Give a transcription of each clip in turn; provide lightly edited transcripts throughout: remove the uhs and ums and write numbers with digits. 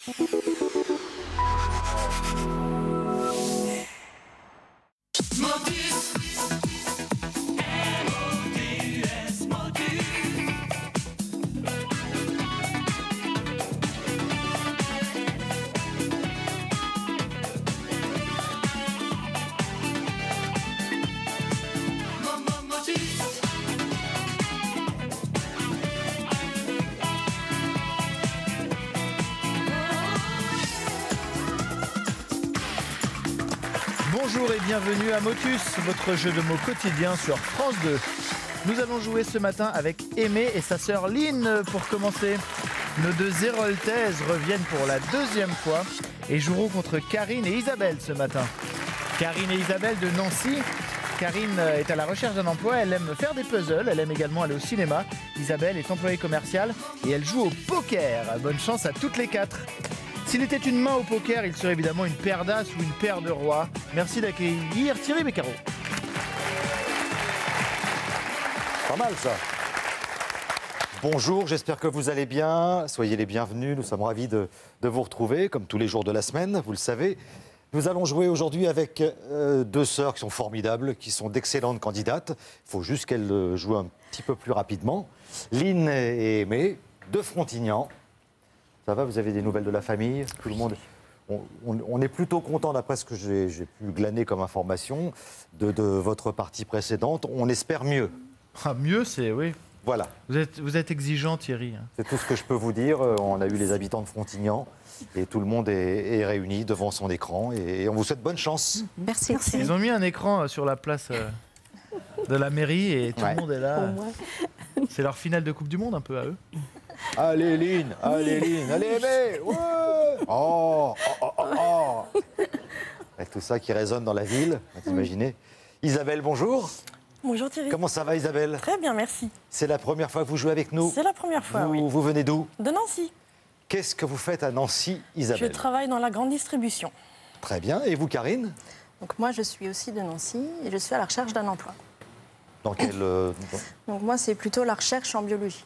Bonjour et bienvenue à Motus, votre jeu de mots quotidien sur France 2. Nous allons jouer ce matin avec Aimé et sa sœur Lynn pour commencer. Nos deux Héroltaises reviennent pour la deuxième fois et joueront contre Karine et Isabelle ce matin. Karine et Isabelle de Nancy. Karine est à la recherche d'un emploi, elle aime faire des puzzles, elle aime également aller au cinéma. Isabelle est employée commerciale et elle joue au poker. Bonne chance à toutes les quatre. S'il était une main au poker, il serait évidemment une paire d'as ou une paire de rois. Merci d'accueillir Thierry Beccaro. Pas mal ça. Bonjour, j'espère que vous allez bien. Soyez les bienvenus, nous sommes ravis de vous retrouver, comme tous les jours de la semaine, vous le savez. Nous allons jouer aujourd'hui avec deux sœurs qui sont formidables, qui sont d'excellentes candidates. Il faut juste qu'elles jouent un petit peu plus rapidement. Lynn et Aimé, de Frontignan. Ça va, vous avez des nouvelles de la famille? Tout le monde. On est plutôt content, d'après ce que j'ai pu glaner comme information, de votre partie précédente. On espère mieux. Ah, mieux, c'est oui. Voilà. Vous êtes exigeant, Thierry. C'est tout ce que je peux vous dire. On a eu les habitants de Frontignan et tout le monde est réuni devant son écran. Et on vous souhaite bonne chance. Merci. Ils ont mis un écran sur la place de la mairie et tout le monde est là. C'est leur finale de Coupe du Monde un peu à eux. Allez Lynn, allez Lynn, allez Aimé, ouais. Oh. Et tout ça qui résonne dans la ville, vous imaginez. Isabelle, bonjour. Bonjour Thierry. Comment ça va Isabelle? Très bien, merci. C'est la première fois que vous jouez avec nous? C'est la première fois, oui. Vous venez d'où? De Nancy. Qu'est-ce que vous faites à Nancy, Isabelle? Je travaille dans la grande distribution. Très bien, et vous Karine? Donc moi je suis aussi de Nancy et je suis à la recherche d'un emploi. Dans quel... Donc moi c'est plutôt la recherche en biologie.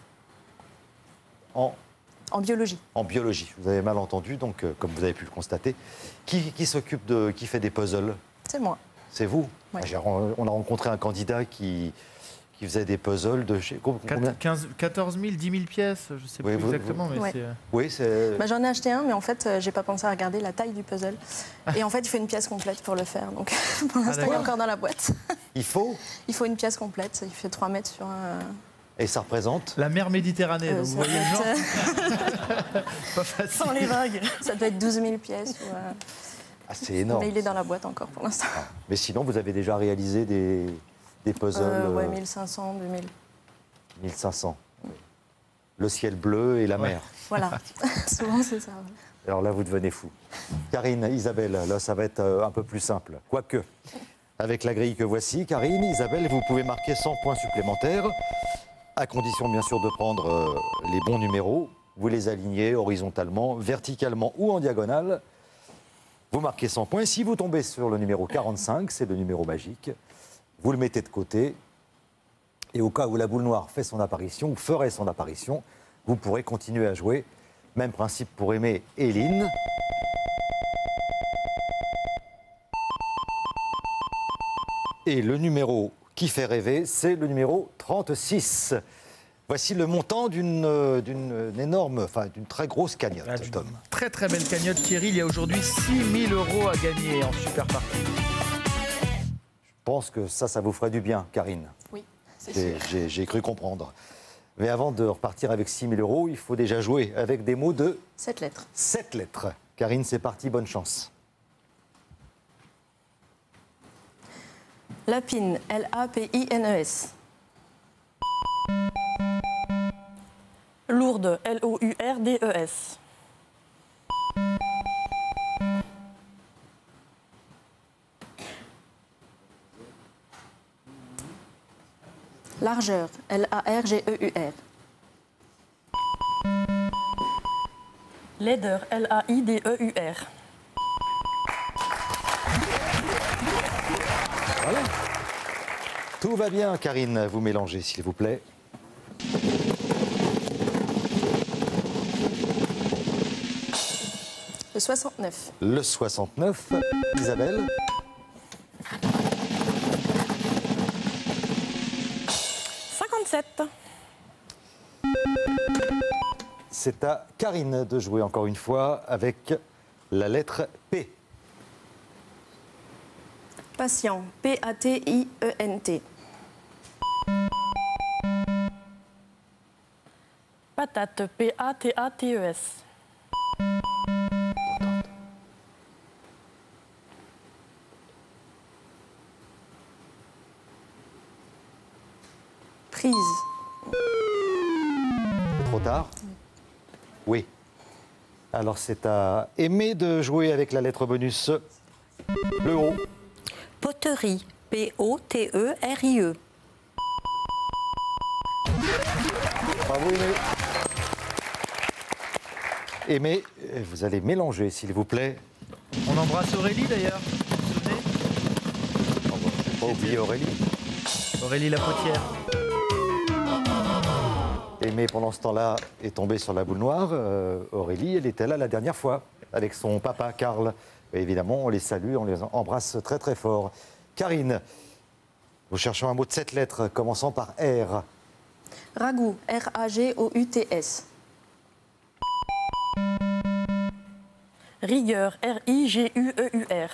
En biologie. En biologie, vous avez mal entendu, donc comme vous avez pu le constater. Qui s'occupe qui fait des puzzles? C'est moi. C'est vous? Ouais. On a rencontré un candidat qui faisait des puzzles de chez... 14 000, 10 000 pièces, je ne sais plus exactement, mais ouais. c'est... Oui, c'est... J'en ai acheté un, mais en fait, j'ai pas pensé à regarder la taille du puzzle. Et en fait, il faut une pièce complète pour le faire. Donc, pour l'instant, il est encore dans la boîte. Il faut une pièce complète. Il fait 3 mètres sur un... Et ça représente? La mer Méditerranée, donc vous voyez le genre. Pas facile. Sans les vagues. Ça doit être 12 000 pièces. Ah, c'est énorme. Mais il est dans la boîte encore pour l'instant. Ah. Mais sinon, vous avez déjà réalisé des puzzles? Ouais, 1500, 2000. 1500. Le ciel bleu et la mer. Voilà, souvent c'est ça. Alors là, vous devenez fou. Karine, Isabelle, là, ça va être un peu plus simple. Quoique, avec la grille que voici, Karine, Isabelle, vous pouvez marquer 100 points supplémentaires, à condition, bien sûr, de prendre les bons numéros. Vous les alignez horizontalement, verticalement ou en diagonale. Vous marquez 100 points. Si vous tombez sur le numéro 45, c'est le numéro magique. Vous le mettez de côté. Et au cas où la boule noire fait son apparition, ou ferait son apparition, vous pourrez continuer à jouer. Même principe pour Aimé et Lynn. Et le numéro qui fait rêver, c'est le numéro 36. Voici le montant d'une très grosse cagnotte, Tom. Très très belle cagnotte, Thierry. Il y a aujourd'hui 6 000 € à gagner en super partie. Je pense que ça vous ferait du bien, Karine. Oui, c'est sûr. J'ai cru comprendre. Mais avant de repartir avec 6 000 €, il faut déjà jouer avec des mots de... 7 lettres. 7 lettres. Karine, c'est parti, bonne chance. Lapine, L-A-P-I-N-E-S. Lourdes, L-O-U-R-D-E-S. Largeur, L-A-R-G-E-U-R. Laideur, L-A-I-D-E-U-R. Voilà. Tout va bien, Karine. Vous mélangez, s'il vous plaît. Le 69. Le 69, Isabelle. 57. C'est à Karine de jouer encore une fois avec la lettre P. Patient. P-A-T-I-E-N-T. Patate. P-A-T-A-T-E-S. Prise. Trop tard? Oui. Alors c'est à Aimé de jouer avec la lettre bonus. Le O. Poterie. P-O-T-E-R-I-E. Bravo Aimé. Aimé, vous allez mélanger s'il vous plaît. On embrasse Aurélie d'ailleurs. Vous vous souvenez? Pas oublier Aurélie. Aurélie Lapotière. Aimé, pendant ce temps-là, est tombée sur la boule noire. Aurélie, elle était là la dernière fois, avec son papa, Karl. Et évidemment, on les salue, on les embrasse très très fort. Karine, nous cherchons un mot de 7 lettres, commençant par R. Ragoût. R-A-G-O-U-T-S. Rigueur. R-I-G-U-E-U-R.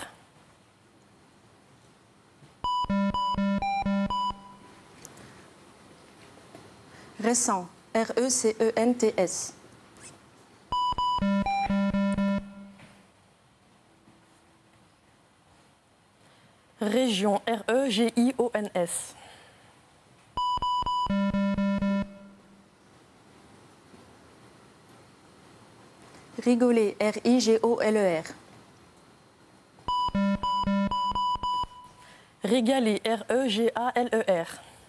Récent. R-E-C-E-N-T-S. Région. R-E-G-I-O-N-S. Rigoler. R-I-G-O-L-E-R. Régaler. R-E-G-A-L-E-R.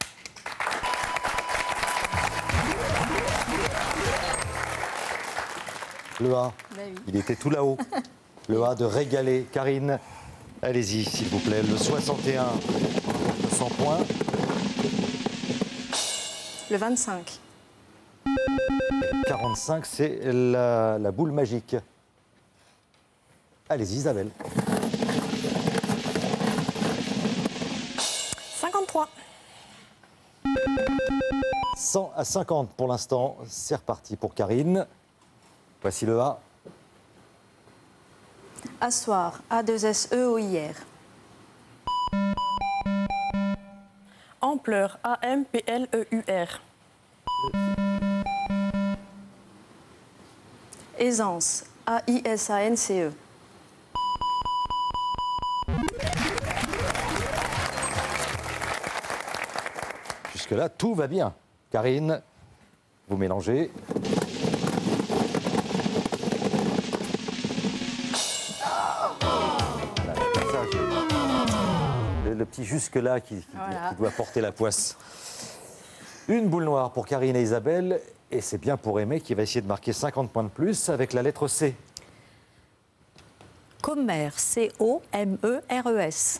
Le A, Bah oui. il était tout là-haut. Le A de régaler. Karine, allez-y s'il vous plaît. Le 61, 100 points. Le 25. 45, c'est la boule magique. Allez-y Isabelle. 53. 100 à 50 pour l'instant. C'est reparti pour Karine. Voici le A. Asseoir. A-2-S-E-O-I-R. Ampleur. A-M-P-L-E-U-R. Aisance. A-I-S-A-N-C-E. Jusque-là, tout va bien. Karine, vous mélangez. Voilà, comme ça, le petit jusque-là qui Voilà. doit porter la poisse. Une boule noire pour Karine et Isabelle. Et c'est bien pour Aimé qui va essayer de marquer 50 points de plus avec la lettre C. Commerce. C-O-M-E-R-E-S.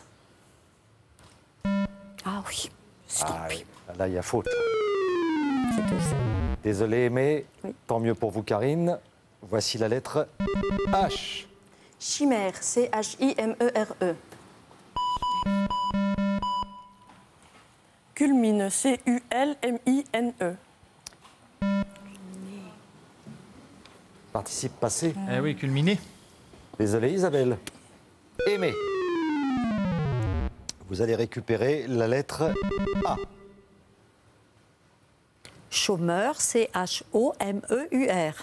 Ah oui. Ah, oui. Là, il y a faute. C'était ça. Désolé Aimé, Oui. tant mieux pour vous Karine. Voici la lettre H. Chimère. C-H-I-M-E-R-E. Culmine. C-U-L-M-I-N-E. Participe passé. Eh oui, culminé. Désolé Isabelle. Aimé. Vous allez récupérer la lettre A. Chômeur. C-H-O-M-E-U-R.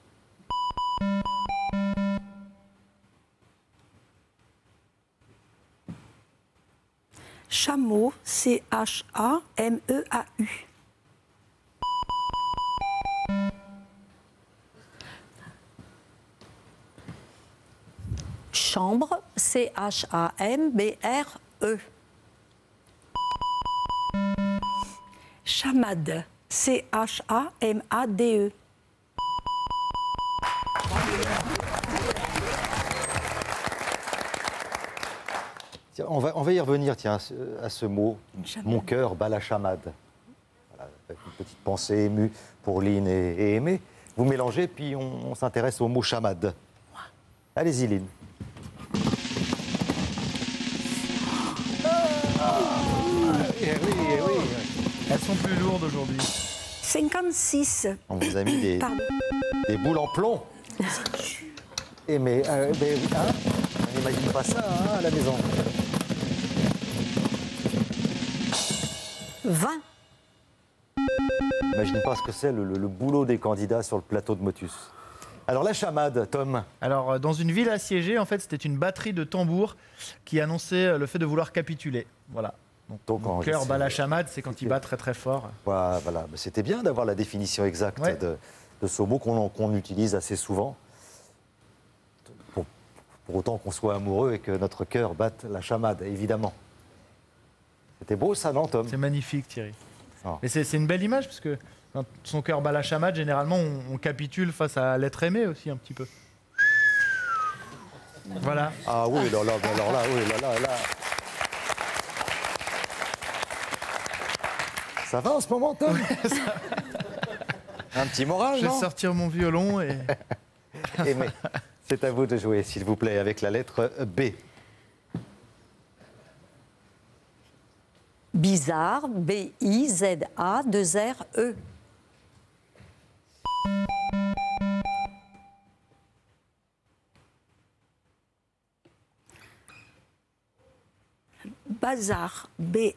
Chameau. C-H-A-M-E-A-U. Chambre. C-H-A-M-B-R-E. Chamade. C-H-A-M-A-D-E. Tiens, on va y revenir tiens, à ce mot. Chamade. Mon cœur bat la chamade. Voilà, avec une petite pensée émue pour Lynn et Aimé. Vous mélangez, puis on s'intéresse au mot chamade. Allez-y, Lynn. Eh oui. Elles sont plus lourdes aujourd'hui. 56. On vous a mis des, Pardon. des boules en plomb. Et mais hein, on n'imagine pas ça hein, à la maison. 20. Imagine pas ce que c'est le boulot des candidats sur le plateau de Motus. Alors la chamade, Tom. Alors, dans une ville assiégée, en fait, c'était une batterie de tambours qui annonçait le fait de vouloir capituler. Voilà. Donc, Mon cœur bat la chamade, c'est quand il bat très très fort. Voilà. Mais c'était bien d'avoir la définition exacte Ouais. de ce mot qu'on utilise assez souvent. Pour autant qu'on soit amoureux et que notre cœur batte la chamade, évidemment. C'était beau ça, non, Tom? C'est magnifique, Thierry. Ah. Mais c'est une belle image, parce que quand son cœur bat la chamade, généralement, on capitule face à l'être aimé aussi, un petit peu. Voilà. Ah oui, alors là, oui, là. Ça va en ce moment, Tom? Un petit moral, Je vais non? sortir mon violon et... Mais c'est à vous de jouer, s'il vous plaît, avec la lettre B. Bizarre, B-I-Z-A, 2-R-E. Bazar,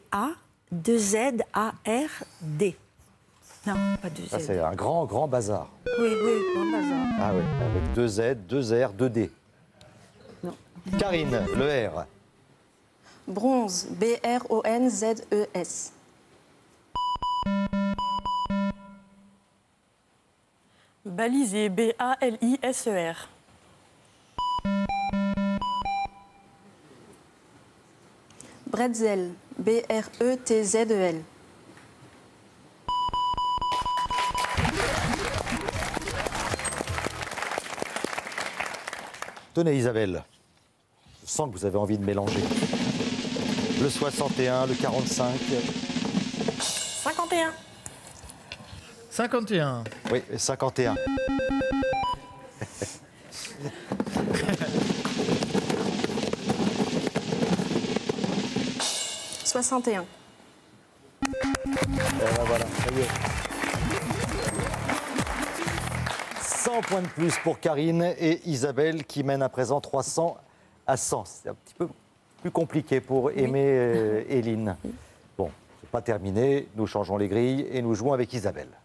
B-A-2-Z-A-R-D. Non, pas Ça, 2-Z. c'est un grand bazar. Oui, grand bazar. Ah oui, avec 2 Z, 2 R, 2 D. Non. Karine, le R. Bronze, B-R-O-N-Z-E-S. Balisé, B-A-L-I-S-E-R. Bretzel, B-R-E-T-Z-E-L. Tenez, Isabelle. Je sens que vous avez envie de mélanger. Le 61, le 45. 51. 51. Oui, 51. « 61. Et ben voilà, ça y est. 100 points de plus pour Karine et Isabelle qui mènent à présent 300 à 100. C'est un petit peu plus compliqué pour Aimé et Lynn. Bon, c'est pas terminé, nous changeons les grilles et nous jouons avec Isabelle.